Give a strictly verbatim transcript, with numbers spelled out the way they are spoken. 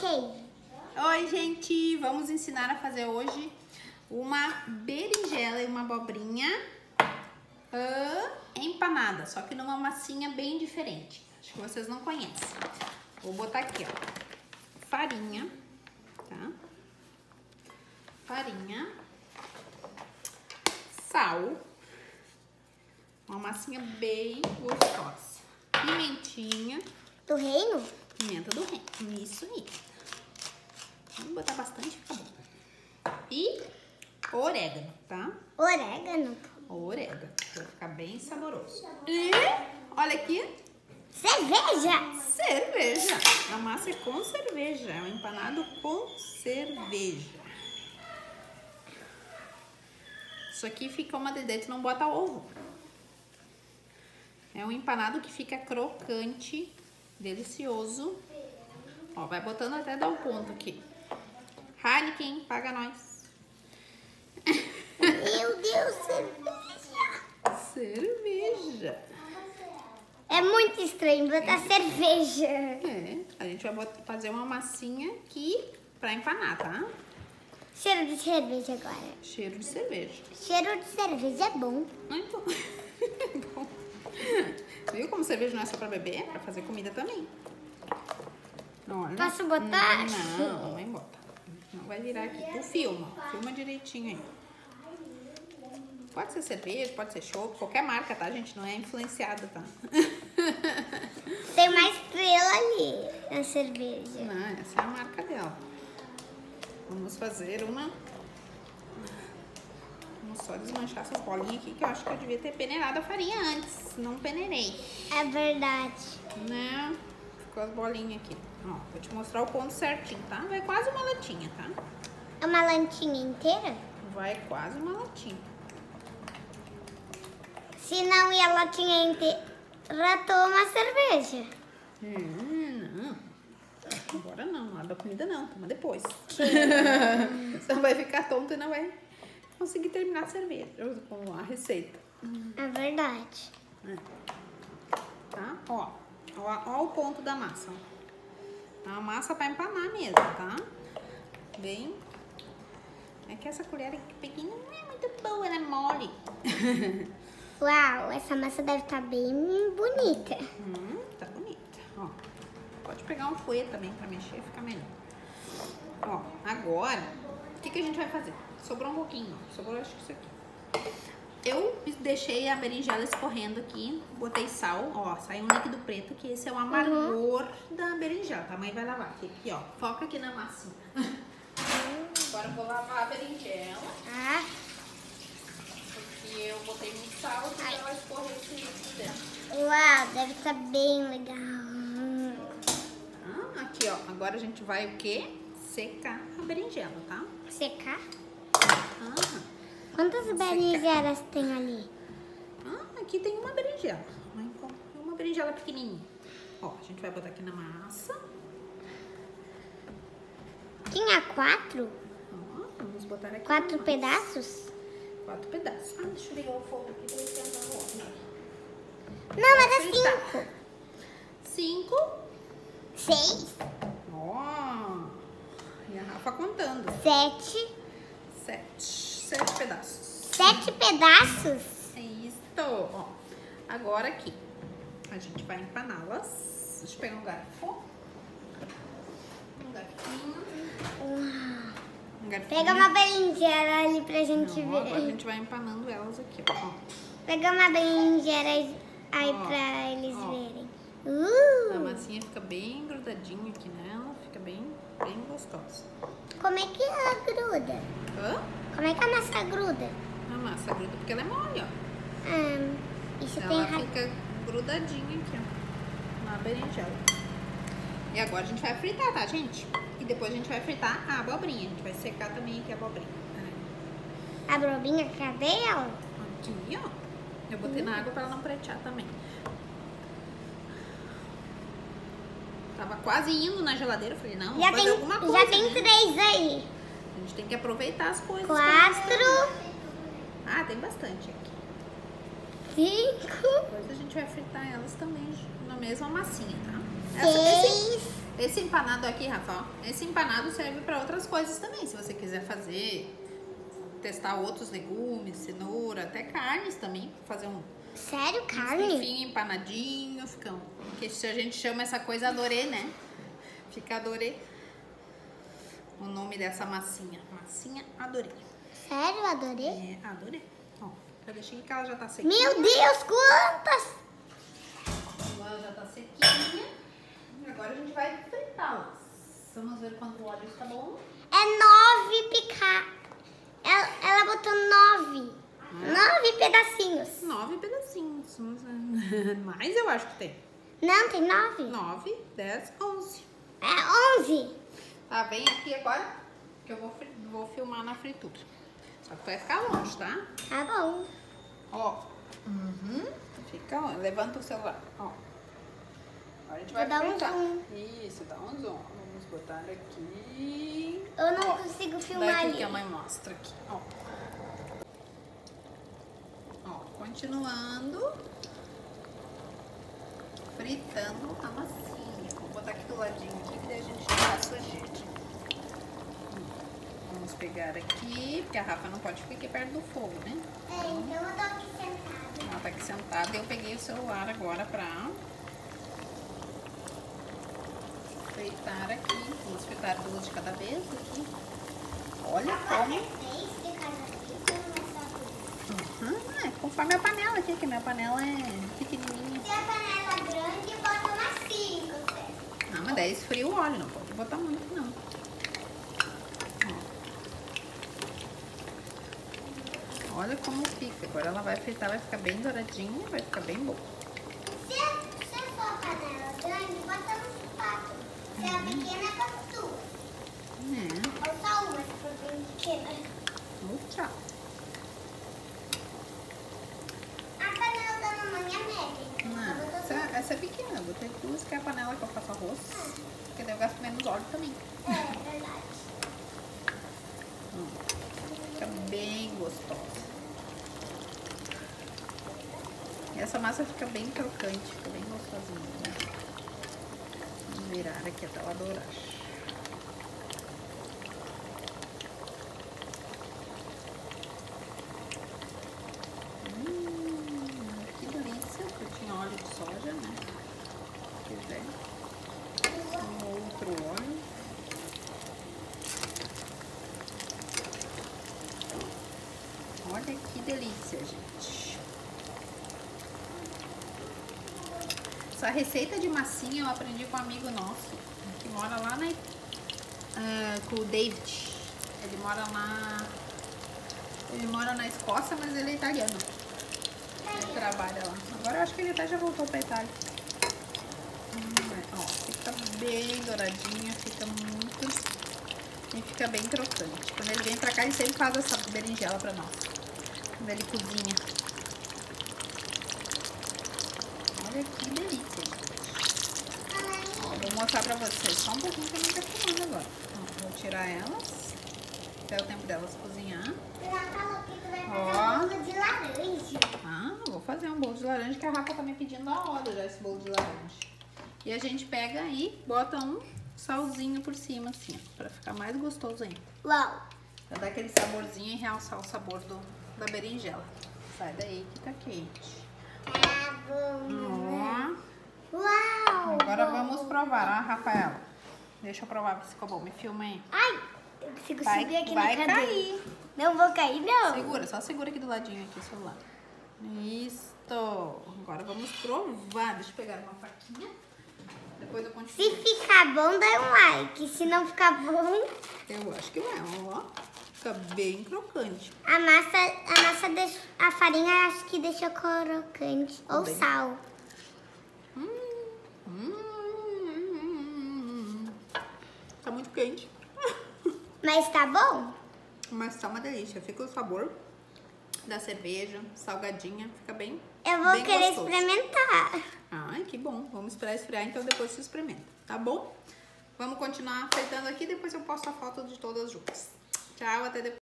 queijo. Oi, gente! Vamos ensinar a fazer hoje uma berinjela e uma abobrinha uh, empanada, só que numa massinha bem diferente. Acho que vocês não conhecem. Vou botar aqui, ó, farinha, tá? Farinha, sal, uma massinha bem gostosa, pimentinha. Do reino? Pimenta do reino, isso aí. Vamos botar bastante, fica bom. E orégano, tá? Orégano. Orégano, vai ficar bem saboroso. E olha aqui. Cerveja. Cerveja. A massa é com cerveja, é um empanado com cerveja. Isso aqui fica uma dedé, tu não bota ovo. É um empanado que fica crocante, delicioso. Ó, vai botando até dar o ponto aqui. Heineken, paga nós. Meu Deus, cerveja. Cerveja. É muito estranho botar cerveja. É, a gente vai botar, fazer uma massinha aqui pra empanar, tá? Cheiro de cerveja agora. Cheiro de cerveja. Cheiro de cerveja é bom. Muito bom. Viu como cerveja não é só pra beber? É pra fazer comida também. Olha. Posso botar? Não, não vai botar. Não vai virar aqui. Tu filma. Filma direitinho aí. Pode ser cerveja, pode ser chopp, qualquer marca, tá, gente? Não é influenciada, tá? Tem uma estrela ali na cerveja. Não, essa é a marca dela. Vamos fazer uma... Vamos só desmanchar essas bolinhas aqui, que eu acho que eu devia ter peneirado a farinha antes. Não peneirei. É verdade. Né? Ficou as bolinhas aqui. Ó, vou te mostrar o ponto certinho, tá? Vai quase uma latinha, tá? É uma latinha inteira? Vai quase uma latinha. Se não ia a latinha inteira, toma cerveja. Hum, não. Agora não, na hora da comida não, toma depois. Você vai ficar tonto e não vai conseguir terminar a cerveja, com a receita. É verdade. É. Tá? Ó, ó, ó o ponto da massa. Ó. É uma massa pra empanar mesmo, tá? Bem... É que essa colher aqui pequena não é muito boa, ela é mole. Uau, essa massa deve estar bem bonita. Hum, tá bonita. Ó, pode pegar um fouet também pra mexer, fica melhor. Ó, agora, o que, que a gente vai fazer? Sobrou um pouquinho, ó. Sobrou acho que isso aqui. Eu deixei a berinjela escorrendo aqui, botei sal, ó, saiu um líquido preto, que esse é o amargor uhum. da berinjela. A mãe vai lavar aqui, aqui, ó. Foca aqui na massinha. Agora eu vou lavar a berinjela. Ah. Porque eu botei muito sal e ela escorreu esse líquido dela. Uau, deve estar bem legal. Ah, aqui, ó. Agora a gente vai o quê? Secar a berinjela, tá? Secar? Ah. Quantas berinjelas tem ali? Ah, aqui tem uma berinjela. Uma berinjela pequenininha. Ó, a gente vai botar aqui na massa. Tinha quatro? Ó, vamos botar aqui. Quatro pedaços? Quatro pedaços. Ah, deixa eu ligar o fogo aqui pra esquentar o óleo. Não, era cinco. Cinco. Seis. Ó. E a Rafa contando. Sete. Sete. Sete pedaços. Sete pedaços? É isso. Ó. Agora aqui. A gente vai empaná-las. Deixa eu pegar um garfo. Um garfinho. Um garfinho. Pega uma berinjela ali pra gente Não, ver. agora a gente vai empanando elas aqui, ó. Pega uma berinjela aí ó, pra eles ó. verem. Uh. A massinha fica bem grudadinha aqui nela. Fica bem, bem gostosa. Como é que ela gruda? Hã? Como é que a massa gruda? A massa gruda porque ela é mole, ó. Hum, isso Ela tem razão. fica grudadinha aqui, ó, na berinjela. E agora a gente vai fritar, tá, gente? E depois a gente vai fritar a abobrinha. A gente vai secar também aqui a abobrinha. A abobrinha, cadê ela? Aqui, ó. Eu botei hum. na água pra ela não pretear também. Tava quase indo na geladeira. Eu falei, não, já vou fazer tem, alguma coisa. Já tem né? três aí. A gente tem que aproveitar as coisas. Quatro. Ah, tem bastante aqui. Cinco. Depois a gente vai fritar elas também na mesma massinha, tá? Seis. Essa, esse, Esse empanado aqui, Rafa, ó, esse empanado serve para outras coisas também. Se você quiser fazer, testar outros legumes, cenoura, até carnes também. Fazer um, Sério, um carne? bifinho empanadinho, fica um, que a gente chama essa coisa adorê, né? Fica adorê. O nome dessa massinha, massinha adorê. Sério, adorei? É, adorê. Ó, já deixei que ela já tá sequinha. Meu Deus, quantas! Ela já tá sequinha. Agora a gente vai fritá-las. Vamos ver quando o óleo está bom. É nove picar. Ela, ela botou nove. Hum. Nove pedacinhos. Nove pedacinhos. Mais eu acho que tem. Não, tem nove. Nove, dez, onze. É onze. Tá, vem aqui agora que eu vou, vou filmar na fritura. Só que tu vai ficar longe, tá? Tá bom. Ó. Uhum. Fica, ó, levanta o celular. Ó. Agora a gente vai Vou dar um fritar. zoom. Isso, dá um zoom. Vamos botar aqui. Eu não Ó, consigo filmar daqui ali. que a mãe mostra aqui. Ó. Ó, continuando. Fritando a massinha. Vou botar aqui do ladinho aqui, que daí a gente tira a sujeira. Vamos pegar aqui, porque a Rafa não pode ficar aqui perto do fogo, né? É, então eu tô aqui sentada. Ela tá aqui sentada. Eu peguei o celular agora pra fritar aqui. Vamos fritar duas de cada vez aqui. Olha como. Uhum, é conforme a panela aqui, que minha panela é pequenininha. Se a panela grande, bota umas cinco. Ah, mas daí esfria o óleo, não pode botar muito não. Ó. Olha como fica. Agora ela vai fritar, vai ficar bem douradinha, vai ficar bem boa. Se, se for a panela grande, bota uns quatro. Se a pequena, bota duas. É. Ou só uma, se for bem pequena. Oh, tchau. A panela da mamãe é média. Não, essa, essa é pequena. Eu botei duas, que é a panela que eu faço arroz. Porque daí eu gasto menos óleo também. É, verdade. Hum, fica bem gostosa. E essa massa fica bem crocante, fica bem gostosinha. Né? Vamos virar aqui até ela dourar. Hum, que delícia, porque eu tinha óleo de soja, né? Se quiser. Um outro óleo. Olha que delícia, gente. Essa receita de massinha eu aprendi com um amigo nosso, que mora lá na... Uh, com o David. Ele mora lá... Ele mora na Escócia, mas ele é italiano. Ele trabalha lá. Agora eu acho que ele até já voltou pra Itália. Hum, ó, fica bem douradinha, fica muito... E fica bem crocante. Quando ele vem pra cá, ele sempre faz essa berinjela pra nós. Quando ele cozinha. Olha que delícia, gente. Ó, vou mostrar pra vocês. Só um pouquinho que eu não tô filmando agora. Ó, vou tirar elas. Até o tempo delas cozinhar. Ela falou que tu vai fazer Ó. um bolo de laranja. Ah, vou fazer um bolo de laranja, que a Rafa tá me pedindo a hora já, esse bolo de laranja. E a gente pega aí, bota um salzinho por cima, assim, ó, pra ficar mais gostoso ainda. Uau. Pra dar aquele saborzinho e realçar o sabor do, da berinjela. Sai daí que tá quente. Tá bom. Ó, Uau. agora vamos provar, ó, Rafaela. Deixa eu provar se ficou bom. Me filma aí. Ai, eu consigo Vai, subir aqui vai na cadeira. cair. Não vou cair, não. Segura, só segura aqui do ladinho aqui o celular. Isso. Agora vamos provar. Deixa eu pegar uma faquinha. Depois eu Se continuo. ficar bom, dá um like. Se não ficar bom, Eu acho que vai, ó. Fica bem crocante. a massa, a massa deixa, a farinha acho que deixa crocante. Ou Bem. sal. Hum, hum, hum, hum. Tá muito quente. Mas tá bom? Mas tá uma delícia. Fica o sabor da cerveja, salgadinha. Fica bem Eu vou bem querer gostoso. experimentar. Ai, que bom. Vamos esperar esfriar, então depois se experimenta. Tá bom? Vamos continuar fritando aqui, depois eu posto a foto de todas juntas. Tchau, até depois.